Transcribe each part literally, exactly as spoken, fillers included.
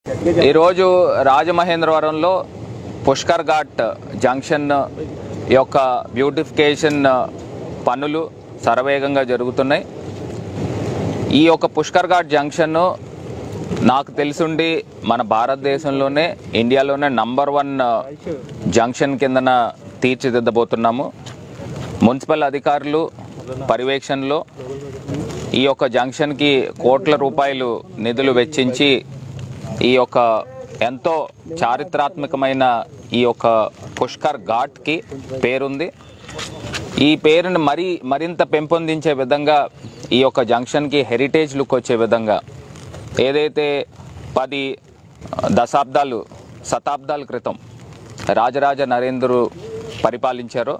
ఈరోజు రాజమహేంద్రవరంలో పుష్కర్ ఘాట్ జంక్షన్ యొక్క బ్యూటిఫికేషన్ పనులు శరవేగంగా జరుగుతున్నాయి. ఈ యొక్క పుష్కర్ ఘాట్ జంక్షన్ నాకు తెలిసిండి మన భారతదేశంలోనే ఇండియాలోనే నంబర్ వన్ జంక్షన్ కిందన తీర్చిదిద్దబోతున్నాము. మున్సిపల్ అధికారులు పర్యవేక్షణలో ఈ యొక్క జంక్షన్కి కోట్ల రూపాయలు నిధులు వెచ్చించి ఈ యొక్క ఎంతో చారిత్రాత్మకమైన ఈ యొక్క పుష్కర్ ఘాట్కి పేరుంది. ఈ పేరుని మరీ మరింత పెంపొందించే విధంగా ఈ యొక్క జంక్షన్కి హెరిటేజ్ లుక్ వచ్చే విధంగా ఏదైతే పది దశాబ్దాలు శతాబ్దాల క్రితం రాజరాజ నరేంద్రుడు పరిపాలించారో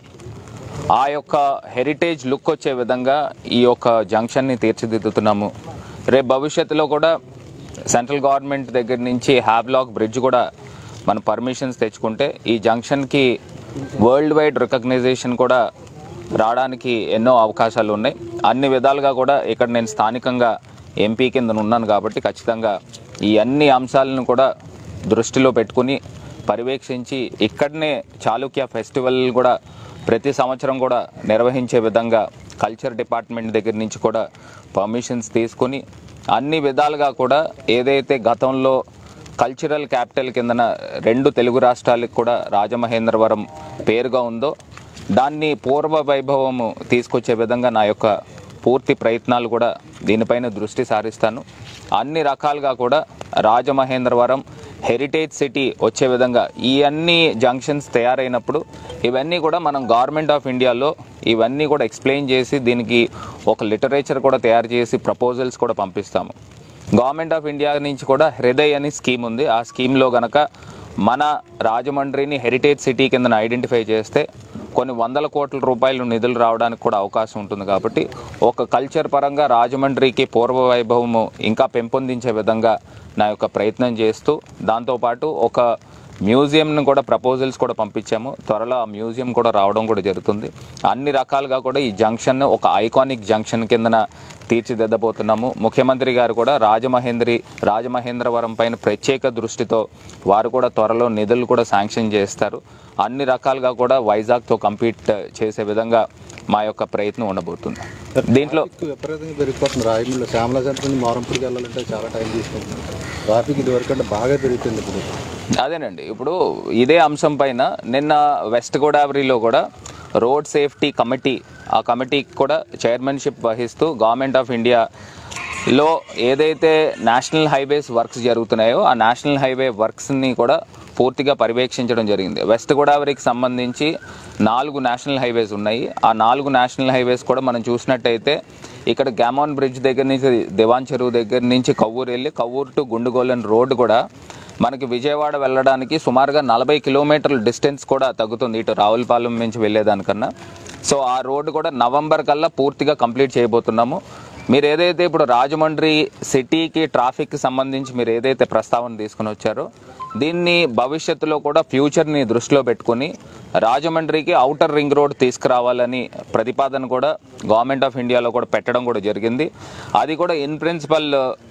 ఆ యొక్క హెరిటేజ్ లుక్ వచ్చే విధంగా ఈ యొక్క జంక్షన్ని తీర్చిదిద్దుతున్నాము. రేపు భవిష్యత్తులో కూడా సెంట్రల్ గవర్నమెంట్ దగ్గర నుంచి హ్యావ్లాక్ బ్రిడ్జ్ కూడా మన పర్మిషన్స్ తెచ్చుకుంటే ఈ జంక్షన్కి వరల్డ్ వైడ్ రికగ్నైజేషన్ కూడా రావడానికి ఎన్నో అవకాశాలు ఉన్నాయి. అన్ని విధాలుగా కూడా ఇక్కడ నేను స్థానికంగా ఎంపీ కింద ఉన్నాను కాబట్టి ఖచ్చితంగా ఈ అన్ని అంశాలను కూడా దృష్టిలో పెట్టుకుని పర్యవేక్షించి ఇక్కడనే చాళుక్య ఫెస్టివల్ కూడా ప్రతి సంవత్సరం కూడా నిర్వహించే విధంగా కల్చర్ డిపార్ట్మెంట్ దగ్గర నుంచి కూడా పర్మిషన్స్ తీసుకుని అన్ని విధాలుగా కూడా ఏదైతే గతంలో కల్చరల్ క్యాపిటల్ కిందన రెండు తెలుగు రాష్ట్రాలకు కూడా రాజమహేంద్రవరం పేరుగా ఉందో దాన్ని పూర్వ వైభవము తీసుకొచ్చే విధంగా నా యొక్క పూర్తి ప్రయత్నాలు కూడా దీనిపైన దృష్టి సారిస్తాను. అన్ని రకాలుగా కూడా రాజమహేంద్రవరం హెరిటేజ్ సిటీ వచ్చే విధంగా ఈ అన్ని జంక్షన్స్ తయారైనప్పుడు ఇవన్నీ కూడా మనం గవర్నమెంట్ ఆఫ్ ఇండియాలో ఇవన్నీ కూడా ఎక్స్ప్లెయిన్ చేసి దీనికి ఒక లిటరేచర్ కూడా తయారు చేసి ప్రపోజల్స్ కూడా పంపిస్తాము. గవర్నమెంట్ ఆఫ్ ఇండియా నుంచి కూడా హృదయ్ అని స్కీమ్ ఉంది. ఆ స్కీమ్లో గనక మన రాజమండ్రిని హెరిటేజ్ సిటీ కింద ఐడెంటిఫై చేస్తే కొన్ని వందల కోట్ల రూపాయలు నిధులు రావడానికి కూడా అవకాశం ఉంటుంది. కాబట్టి ఒక కల్చర్ పరంగా రాజమండ్రికి పూర్వ వైభవము ఇంకా పెంపొందించే విధంగా నా యొక్క ప్రయత్నం చేస్తూ దాంతోపాటు ఒక మ్యూజియంను కూడా ప్రపోజల్స్ కూడా పంపించాము. త్వరలో ఆ మ్యూజియం కూడా రావడం కూడా జరుగుతుంది. అన్ని రకాలుగా కూడా ఈ జంక్షన్ ఒక ఐకానిక్ జంక్షన్ కిందన తీర్చిదిద్దబోతున్నాము. ముఖ్యమంత్రి గారు కూడా రాజమహేంద్రి రాజమహేంద్రవరం పైన ప్రత్యేక దృష్టితో వారు కూడా త్వరలో నిధులు కూడా శాంక్షన్ చేస్తారు. అన్ని రకాలుగా కూడా వైజాగ్తో కంపీట్ చేసే విధంగా మా యొక్క ప్రయత్నం ఉండబోతుంది. దీంట్లో విపరీతంగా పెరిగిపోతుంది. రాయమండ్రి శ్యామలా సెంటర్ నుంచి మోరంపూడికి వెళ్ళాలంటే చాలా టైం తీసుకుంటుంది. ట్రాఫిక్ ఇదివరకంటే బాగా పెరుగుతుంది ఇప్పుడు. అదేనండి, ఇప్పుడు ఇదే అంశం పైన నిన్న వెస్ట్ గోదావరిలో కూడా రోడ్ సేఫ్టీ కమిటీ ఆ కమిటీకి కూడా చైర్మన్షిప్ వహిస్తూ గవర్నమెంట్ ఆఫ్ ఇండియాలో ఏదైతే నేషనల్ హైవేస్ వర్క్స్ జరుగుతున్నాయో ఆ నేషనల్ హైవే వర్క్స్ని కూడా పూర్తిగా పర్యవేక్షించడం జరిగింది. వెస్ట్ గోదావరికి సంబంధించి నాలుగు నేషనల్ హైవేస్ ఉన్నాయి. ఆ నాలుగు నేషనల్ హైవేస్ కూడా మనం చూసినట్టయితే ఇక్కడ గ్యామాన్ బ్రిడ్జ్ దగ్గర నుంచి దివాన్ చెరువు దగ్గర నుంచి కవ్వూరు వెళ్ళి కవ్వూరు టు గుండుగోలన్ రోడ్డు కూడా మనకి విజయవాడ వెళ్ళడానికి సుమారుగా నలభై కిలోమీటర్ల డిస్టెన్స్ కూడా తగ్గుతుంది ఇటు రావులపాలెం నుంచి వెళ్ళేదానికన్నా. సో ఆ రోడ్డు కూడా నవంబర్ కల్లా పూర్తిగా కంప్లీట్ చేయబోతున్నాము. మీరు ఏదైతే ఇప్పుడు రాజమండ్రి సిటీకి ట్రాఫిక్కి సంబంధించి మీరు ఏదైతే ప్రస్తావన తీసుకుని వచ్చారో దీన్ని భవిష్యత్తులో కూడా ఫ్యూచర్ని దృష్టిలో పెట్టుకుని రాజమండ్రికి ఔటర్ రింగ్ రోడ్ తీసుకురావాలని ప్రతిపాదన కూడా గవర్నమెంట్ ఆఫ్ ఇండియాలో కూడా పెట్టడం కూడా జరిగింది. అది కూడా in principle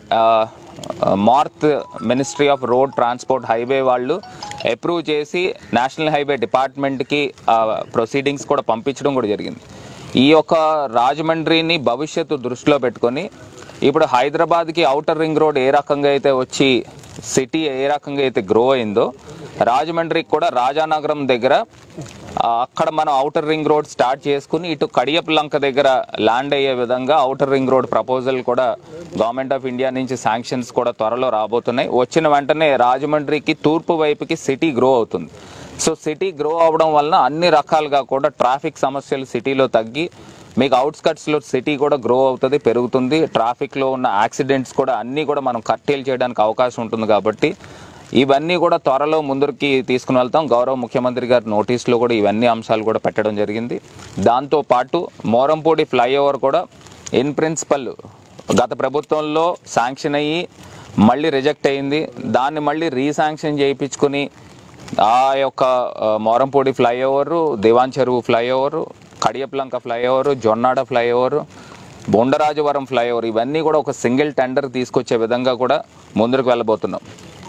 north ministry of road transport highway వాళ్ళు అప్రూవ్ చేసి నేషనల్ హైవే డిపార్ట్మెంట్కి ప్రొసీడింగ్స్ కూడా పంపించడం కూడా జరిగింది. ఈ యొక్క రాజమండ్రిని భవిష్యత్తు దృష్టిలో పెట్టుకొని ఇప్పుడు హైదరాబాద్కి ఔటర్ రింగ్ రోడ్ ఏ రకంగా అయితే వచ్చి సిటీ ఏ రకంగా అయితే గ్రో అయిందో రాజమండ్రికి కూడా రాజానగరం దగ్గర అక్కడ మనం ఔటర్ రింగ్ రోడ్ స్టార్ట్ చేసుకుని ఇటు కడియపు లంక దగ్గర ల్యాండ్ అయ్యే విధంగా ఔటర్ రింగ్ రోడ్ ప్రపోజల్ కూడా గవర్నమెంట్ ఆఫ్ ఇండియా నుంచి శాంక్షన్స్ కూడా త్వరలో రాబోతున్నాయి. వచ్చిన వెంటనే రాజమండ్రికి తూర్పు వైపుకి సిటీ గ్రో అవుతుంది. సో సిటీ గ్రో అవడం వలన అన్ని రకాలుగా కూడా ట్రాఫిక్ సమస్యలు సిటీలో తగ్గి మీకు అవుట్స్కట్స్లో సిటీ కూడా గ్రో అవుతుంది, పెరుగుతుంది. ట్రాఫిక్లో ఉన్న యాక్సిడెంట్స్ కూడా అన్నీ కూడా మనం కట్టేలు చేయడానికి అవకాశం ఉంటుంది. కాబట్టి ఇవన్నీ కూడా త్వరలో ముందుకి తీసుకుని వెళ్తాం. గౌరవ ముఖ్యమంత్రి గారి నోటీసులో కూడా ఇవన్నీ అంశాలు కూడా పెట్టడం జరిగింది. దాంతోపాటు మోరంపూడి ఫ్లైఓవర్ కూడా ఇన్ ప్రిన్సిపల్ గత ప్రభుత్వంలో శాంక్షన్ అయ్యి మళ్ళీ రిజెక్ట్ అయింది. దాన్ని మళ్ళీ రీశాంక్షన్ చేయించుకుని ఆ యొక్క Morampudi flyover, Diwan Cheruvu flyover, Kadiyapulanka flyover, Jonnada flyover, Bondarajavaram flyover ఇవన్నీ కూడా ఒక సింగిల్ టెండర్ తీసుకొచ్చే విధంగా కూడా ముందుకు వెళ్ళబోతున్నాం.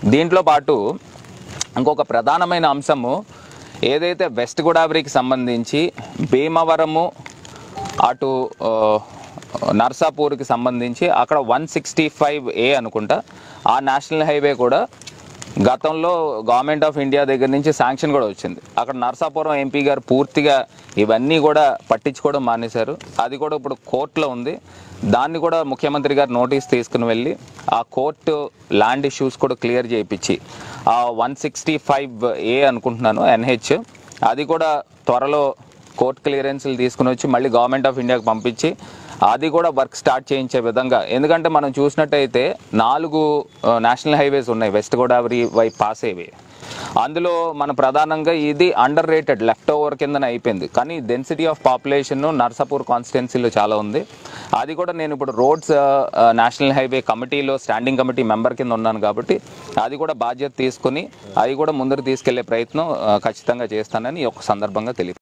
దీంట్లో పాటు ఇంకొక ప్రధానమైన అంశము ఏదైతే వెస్ట్ గోదావరికి సంబంధించి భీమవరము అటు నర్సాపూర్కి సంబంధించి అక్కడ వన్ సిక్స్టీ ఫైవ్ ఏ అనుకుంటా ఆ నేషనల్ హైవే కూడా గతంలో గవర్నమెంట్ ఆఫ్ ఇండియా దగ్గర నుంచి శాంక్షన్ కూడా వచ్చింది. అక్కడ నర్సాపురం ఎంపీ గారు పూర్తిగా ఇవన్నీ కూడా పట్టించుకోవడం మానేశారు. అది కూడా ఇప్పుడు కోర్టులో ఉంది. దాన్ని కూడా ముఖ్యమంత్రి గారు నోటీస్ తీసుకుని వెళ్ళి ఆ కోర్టు ల్యాండ్ ఇష్యూస్ కూడా క్లియర్ చేయించి ఆ వన్ సిక్స్టీ ఫైవ్ ఏ అనుకుంటున్నాను ఎన్హెచ్ అది కూడా త్వరలో కోర్ట్ క్లియరెన్స్లు తీసుకుని వచ్చి మళ్ళీ గవర్నమెంట్ ఆఫ్ ఇండియాకి పంపించి అది కూడా వర్క్ స్టార్ట్ చేయించే విధంగా, ఎందుకంటే మనం చూసినట్టయితే నాలుగు నేషనల్ హైవేస్ ఉన్నాయి వెస్ట్ గోదావరి వైపు పాస్ అయ్యేవి. అందులో మన ప్రధానంగా ఇది అండర్ రేటెడ్ లెఫ్ట్ ఓవర్ కిందనే అయిపోయింది. కానీ డెన్సిటీ ఆఫ్ పాపులేషన్ నర్సాపూర్ కాన్స్టిట్యున్సీలో చాలా ఉంది. అది కూడా నేను ఇప్పుడు రోడ్స్ నేషనల్ హైవే కమిటీలో స్టాండింగ్ కమిటీ మెంబర్ కింద ఉన్నాను కాబట్టి అది కూడా బాధ్యత తీసుకుని అది కూడా ముందుకు తీసుకెళ్లే ప్రయత్నం ఖచ్చితంగా చేస్తానని ఒక సందర్భంగా తెలియదు.